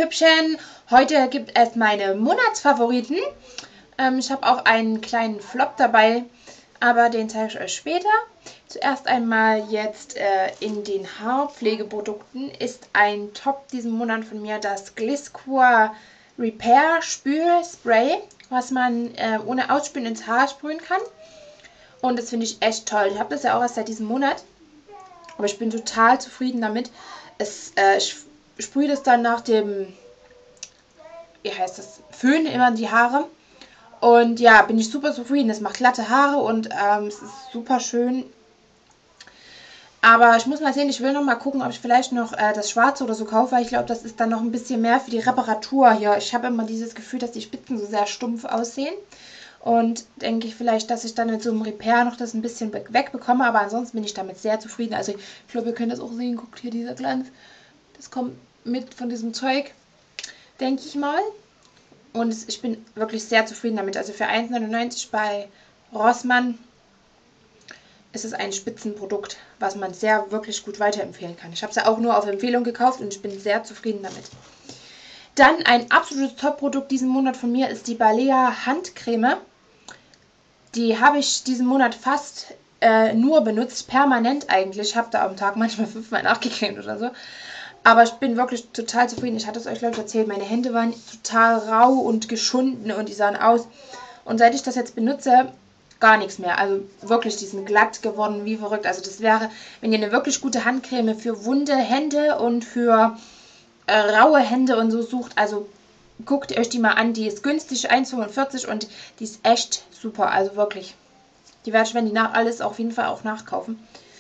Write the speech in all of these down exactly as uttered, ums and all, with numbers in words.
ihr Hübschen, heute gibt es meine Monatsfavoriten. Ähm, ich habe auch einen kleinen Flop dabei, aber den zeige ich euch später. Zuerst einmal jetzt äh, in den Haarpflegeprodukten ist ein Top diesen Monat von mir das Gliscor Repair Spülspray, was man äh, ohne Ausspülen ins Haar sprühen kann. Und das finde ich echt toll. Ich habe das ja auch erst seit diesem Monat, aber ich bin total zufrieden damit. Es, äh, ich sprühe das dann nach dem, wie heißt das, Föhn immer in die Haare. Und ja, bin ich super zufrieden. Es macht glatte Haare und ähm, es ist super schön. Aber ich muss mal sehen, ich will noch mal gucken, ob ich vielleicht noch äh, das Schwarze oder so kaufe, weil ich glaube, das ist dann noch ein bisschen mehr für die Reparatur hier. Ich habe immer dieses Gefühl, dass die Spitzen so sehr stumpf aussehen. Und denke ich vielleicht, dass ich dann mit so einem Repair noch das ein bisschen wegbekomme. Aber ansonsten bin ich damit sehr zufrieden. Also ich glaube, ihr könnt das auch sehen. Guckt hier, dieser Glanz. Das kommt mit von diesem Zeug, denke ich mal. Und ich bin wirklich sehr zufrieden damit. Also für eins neunundneunzig bei Rossmann ist es ein Spitzenprodukt, was man sehr wirklich gut weiterempfehlen kann. Ich habe es ja auch nur auf Empfehlung gekauft und ich bin sehr zufrieden damit. Dann ein absolutes Top-Produkt diesen Monat von mir ist die Balea Handcreme. Die habe ich diesen Monat fast äh, nur benutzt, permanent eigentlich. Ich habe da am Tag manchmal fünfmal nachgecremt oder so. Aber ich bin wirklich total zufrieden. Ich hatte es euch, glaube ich, erzählt. Meine Hände waren total rau und geschunden und die sahen aus. Und seit ich das jetzt benutze, gar nichts mehr. Also wirklich, die sind glatt geworden, wie verrückt. Also das wäre, wenn ihr eine wirklich gute Handcreme für wunde Hände und für äh, raue Hände und so sucht, also guckt euch die mal an. Die ist günstig, eins fünfundvierzig und die ist echt super. Also wirklich. Die werde ich, wenn die nach alles, auf jeden Fall auch nachkaufen.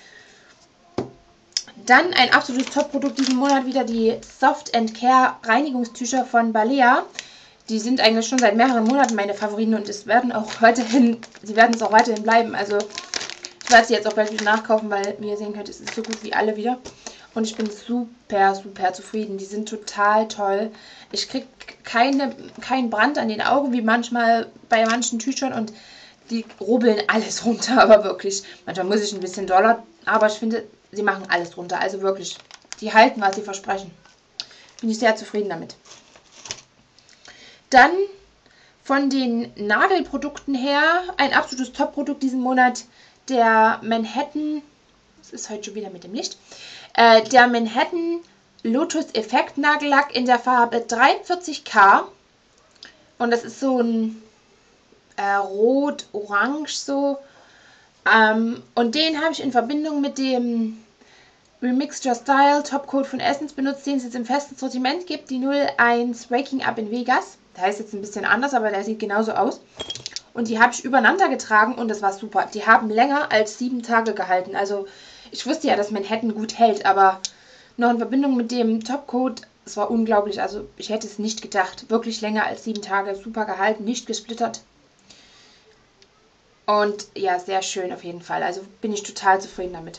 Dann ein absolutes Top-Produkt diesen Monat wieder die Soft and Care Reinigungstücher von Balea. Die sind eigentlich schon seit mehreren Monaten meine Favoriten und es werden auch weiterhin, sie werden es auch weiterhin bleiben. Also ich werde sie jetzt auch bald wieder nachkaufen, weil, wie ihr sehen könnt, es ist so gut wie alle wieder. Und ich bin super, super zufrieden. Die sind total toll. Ich kriege keine, keinen Brand an den Augen, wie manchmal bei manchen Tüchern. Und die rubbeln alles runter, aber wirklich. Manchmal muss ich ein bisschen doller, aber ich finde, sie machen alles runter. Also wirklich, die halten, was sie versprechen. Bin ich sehr zufrieden damit. Dann von den Nagelprodukten her ein absolutes Top-Produkt diesen Monat, der Manhattan, das ist heute schon wieder mit dem Licht, äh, der Manhattan Lotus Effekt Nagellack in der Farbe dreiundvierzig K. Und das ist so ein äh, rot-orange so. Ähm, und den habe ich in Verbindung mit dem Remix Your Style Topcoat von Essence benutzt, den es jetzt im festen Sortiment gibt, die null eins Waking Up in Vegas. Der heißt jetzt ein bisschen anders, aber der sieht genauso aus. Und die habe ich übereinander getragen und das war super. Die haben länger als sieben Tage gehalten. Also ich wusste ja, dass Manhattan gut hält, aber noch in Verbindung mit dem Topcoat, es war unglaublich. Also ich hätte es nicht gedacht. Wirklich länger als sieben Tage, super gehalten, nicht gesplittert. Und ja, sehr schön auf jeden Fall. Also bin ich total zufrieden damit.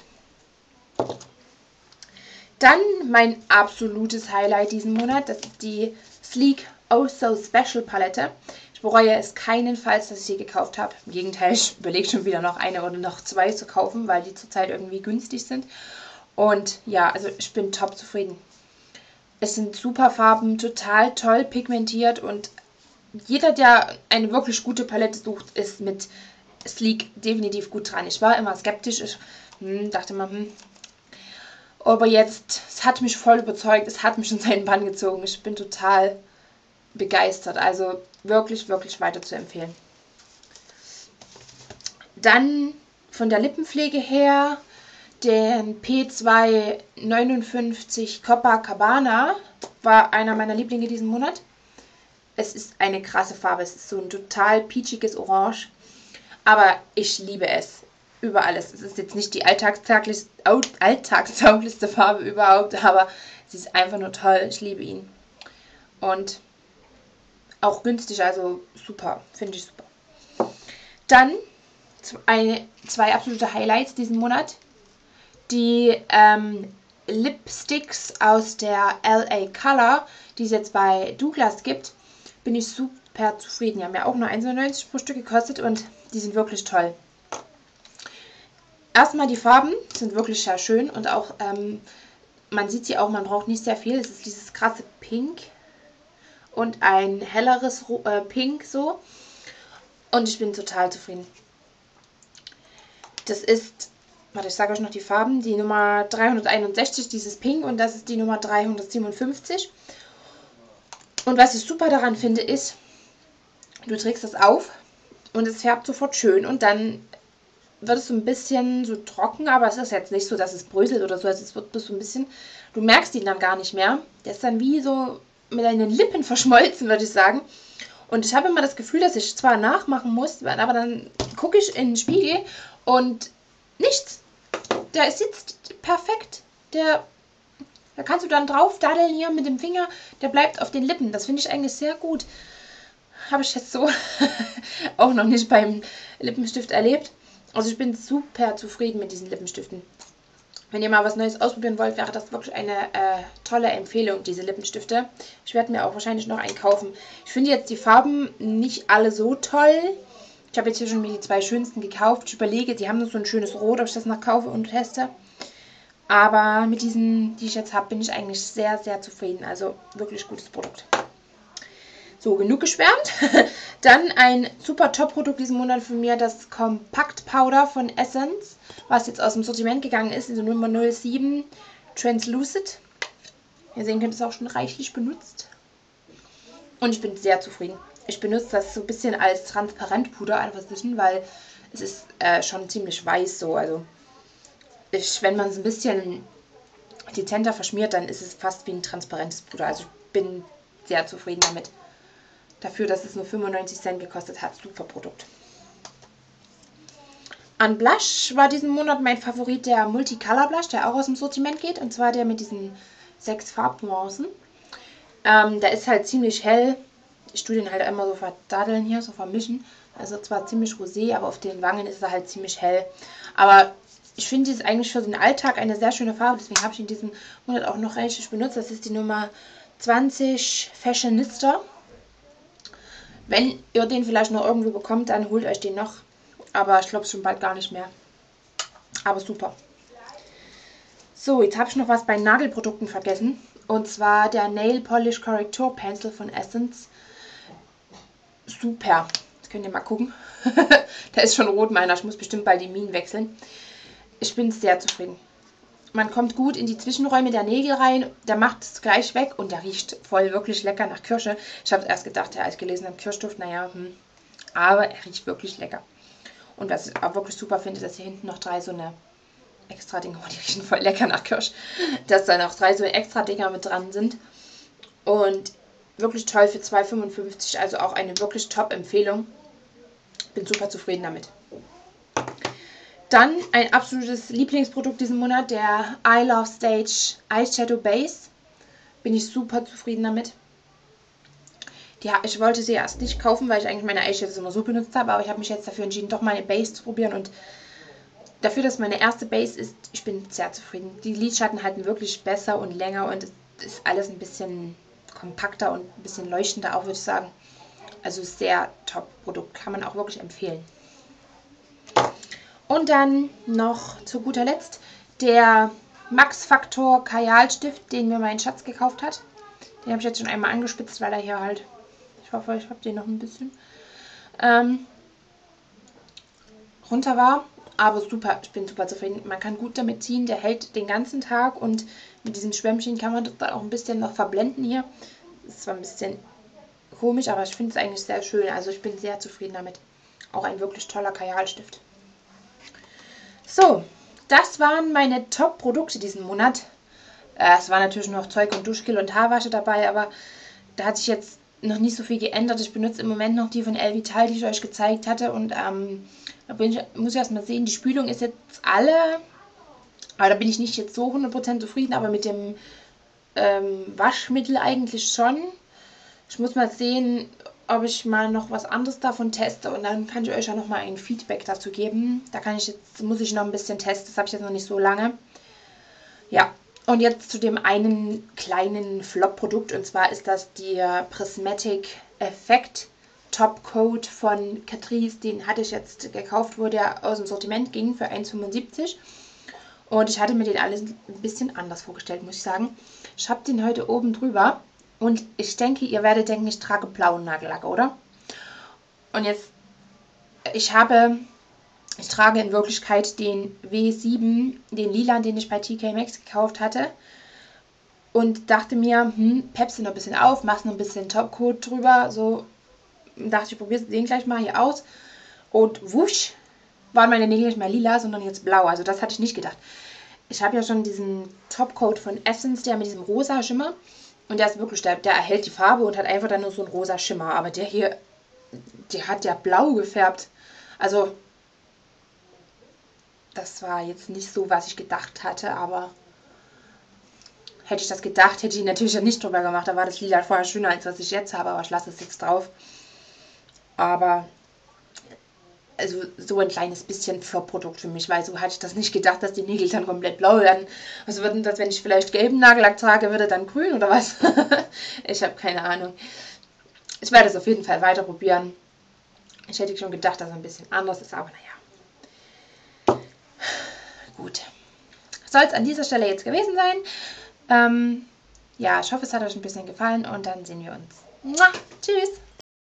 Dann mein absolutes Highlight diesen Monat, das ist die Sleek Oh So Special Palette. Ich bereue es keinenfalls, dass ich sie gekauft habe. Im Gegenteil, ich überlege schon wieder noch eine oder noch zwei zu kaufen, weil die zurzeit irgendwie günstig sind. Und ja, also ich bin top zufrieden. Es sind super Farben, total toll pigmentiert und jeder, der eine wirklich gute Palette sucht, ist mit Sleek definitiv gut dran. Ich war immer skeptisch, ich hm, dachte mal, hm, aber jetzt, es hat mich voll überzeugt, es hat mich in seinen Bann gezogen. Ich bin total begeistert, also wirklich, wirklich weiter zu empfehlen. Dann von der Lippenpflege her den P zwei neunundfünfzig Copacabana war einer meiner Lieblinge diesen Monat. Es ist eine krasse Farbe, es ist so ein total peachiges Orange, aber ich liebe es über alles. Es ist jetzt nicht die alltagstauglichste, alltagstauglichste Farbe überhaupt, aber sie ist einfach nur toll, ich liebe ihn. Und auch günstig, also super, finde ich super. Dann eine, zwei absolute Highlights diesen Monat. Die ähm, Lipsticks aus der L A Color, die es jetzt bei Douglas gibt, bin ich super zufrieden. Die haben ja auch nur eins neunundneunzig pro Stück gekostet und die sind wirklich toll. Erstmal die Farben sind wirklich sehr schön und auch, ähm, man sieht sie auch, man braucht nicht sehr viel. Es ist dieses krasse Pink. und ein helleres äh, Pink so. Und ich bin total zufrieden. Das ist, warte, ich sage euch noch die Farben, die Nummer dreihunderteinundsechzig, dieses Pink, und das ist die Nummer dreihundertsiebenundfünfzig. Und was ich super daran finde, ist, du trägst das auf und es färbt sofort schön und dann wird es so ein bisschen so trocken, aber es ist jetzt nicht so, dass es bröselt oder so, also es wird bloß so ein bisschen, du merkst ihn dann gar nicht mehr. Der ist dann wie so mit deinen Lippen verschmolzen, würde ich sagen. Und ich habe immer das Gefühl, dass ich zwar nachmachen muss, aber dann gucke ich in den Spiegel und nichts. Der sitzt perfekt. Der, da kannst du dann drauf daddeln hier mit dem Finger, der bleibt auf den Lippen. Das finde ich eigentlich sehr gut. Habe ich jetzt so auch noch nicht beim Lippenstift erlebt. Also ich bin super zufrieden mit diesen Lippenstiften. Wenn ihr mal was Neues ausprobieren wollt, wäre das wirklich eine äh, tolle Empfehlung, diese Lippenstifte. Ich werde mir auch wahrscheinlich noch einen kaufen. Ich finde jetzt die Farben nicht alle so toll. Ich habe jetzt hier schon mir die zwei schönsten gekauft. Ich überlege, die haben noch so ein schönes Rot, ob ich das noch kaufe und teste. Aber mit diesen, die ich jetzt habe, bin ich eigentlich sehr, sehr zufrieden. Also wirklich gutes Produkt. So, genug geschwärmt. Dann ein super Top-Produkt diesen Monat von mir, das Compact Powder von Essence, was jetzt aus dem Sortiment gegangen ist, in der Nummer null sieben Translucid. Ihr sehen könnt, ist auch schon reichlich benutzt. Und ich bin sehr zufrieden. Ich benutze das so ein bisschen als Transparentpuder, einfach zwischen, weil es ist äh, schon ziemlich weiß so. Also ich, wenn man es ein bisschen dezenter verschmiert, dann ist es fast wie ein transparentes Puder. Also ich bin sehr zufrieden damit. Dafür, dass es nur fünfundneunzig Cent gekostet hat. Super Produkt. An Blush war diesen Monat mein Favorit der Multicolor Blush, der auch aus dem Sortiment geht. Und zwar der mit diesen sechs Farbnuancen. Ähm, der ist halt ziemlich hell. Ich tue den halt immer so verdaddeln hier, so vermischen. Also zwar ziemlich rosé, aber auf den Wangen ist er halt ziemlich hell. Aber ich finde, die ist eigentlich für den Alltag eine sehr schöne Farbe. Deswegen habe ich in diesem Monat auch noch richtig benutzt. Das ist die Nummer zwanzig Fashionista. Wenn ihr den vielleicht noch irgendwo bekommt, dann holt euch den noch. Aber ich glaube es schon bald gar nicht mehr. Aber super. So, jetzt habe ich noch was bei Nagelprodukten vergessen. Und zwar der Nail Polish Corrector Pencil von Essence. Super. Jetzt könnt ihr mal gucken. Der ist schon rot, meiner. Ich muss bestimmt bald die Minen wechseln. Ich bin sehr zufrieden. Man kommt gut in die Zwischenräume der Nägel rein, der macht es gleich weg und der riecht voll wirklich lecker nach Kirsche. Ich habe erst gedacht, ja, als gelesen habe, Kirschduft, naja, hm. Aber er riecht wirklich lecker. Und was ich auch wirklich super finde, dass hier hinten noch drei so eine extra Dinger, oh, die riechen voll lecker nach Kirsch, dass da noch drei so extra Dinger mit dran sind. Und wirklich toll für zwei fünfundfünfzig, also auch eine wirklich Top-Empfehlung. Bin super zufrieden damit. Dann ein absolutes Lieblingsprodukt diesen Monat, der I Love Stage Eyeshadow Base. Bin ich super zufrieden damit. Die, ich wollte sie erst nicht kaufen, weil ich eigentlich meine Eyeshadows immer so benutzt habe, aber ich habe mich jetzt dafür entschieden, doch mal eine Base zu probieren. Und dafür, dass meine erste Base ist, ich bin sehr zufrieden. Die Lidschatten halten wirklich besser und länger und es ist alles ein bisschen kompakter und ein bisschen leuchtender auch, würde ich sagen. Also sehr top Produkt, kann man auch wirklich empfehlen. Und dann noch zu guter Letzt der Max Factor Kajalstift, den mir mein Schatz gekauft hat. Den habe ich jetzt schon einmal angespitzt, weil er hier halt, ich hoffe, ich habe den noch ein bisschen, ähm, runter war. Aber super, ich bin super zufrieden. Man kann gut damit ziehen, der hält den ganzen Tag und mit diesem Schwämmchen kann man das auch ein bisschen noch verblenden hier. Das ist zwar ein bisschen komisch, aber ich finde es eigentlich sehr schön. Also ich bin sehr zufrieden damit. Auch ein wirklich toller Kajalstift. So, das waren meine Top-Produkte diesen Monat. Äh, es war natürlich noch Zeug und Duschgel und Haarwasche dabei, aber da hat sich jetzt noch nicht so viel geändert. Ich benutze im Moment noch die von Elvital, die ich euch gezeigt hatte. Und ähm, da bin ich, muss ich erst mal sehen, die Spülung ist jetzt alle, aber da bin ich nicht jetzt so hundert Prozent zufrieden, aber mit dem ähm, Waschmittel eigentlich schon. Ich muss mal sehen, ob ich mal noch was anderes davon teste und dann kann ich euch ja noch mal ein Feedback dazu geben. Da kann ich jetzt, muss ich noch ein bisschen testen, das habe ich jetzt noch nicht so lange. Ja, und jetzt zu dem einen kleinen Flop-Produkt und zwar ist das der Prismatic Effect Top Coat von Catrice. Den hatte ich jetzt gekauft, wo der aus dem Sortiment ging für eins fünfundsiebzig. Und ich hatte mir den alles ein bisschen anders vorgestellt, muss ich sagen. Ich habe den heute oben drüber Und ich denke, ihr werdet denken, ich trage blauen Nagellack, oder? Und jetzt, ich habe, ich trage in Wirklichkeit den W sieben, den lila, den ich bei T K Maxx gekauft hatte. Und dachte mir, hm, peppst du noch ein bisschen auf, machst noch ein bisschen Topcoat drüber. So, dachte ich, probiere den gleich mal hier aus. Und wusch, waren meine Nägel nicht mehr lila, sondern jetzt blau. Also das hatte ich nicht gedacht. Ich habe ja schon diesen Topcoat von Essence, der mit diesem rosa Schimmer. Und der ist wirklich, der, der erhält die Farbe und hat einfach dann nur so einen rosa Schimmer. Aber der hier, der hat ja blau gefärbt. Also, das war jetzt nicht so, was ich gedacht hatte, aber hätte ich das gedacht, hätte ich natürlich nicht drüber gemacht. Da war das Lila vorher schöner, als was ich jetzt habe, aber ich lasse es jetzt drauf. Aber, also so ein kleines bisschen Flop-Produkt für mich, weil so hatte ich das nicht gedacht, dass die Nägel dann komplett blau werden. Was würde denn das, wenn ich vielleicht gelben Nagellack trage, würde dann grün oder was? Ich habe keine Ahnung. Ich werde es auf jeden Fall weiter probieren. Ich hätte schon gedacht, dass es ein bisschen anders ist, aber naja. Gut. Soll es an dieser Stelle jetzt gewesen sein. Ähm, ja, ich hoffe, es hat euch ein bisschen gefallen und dann sehen wir uns. Mua, tschüss!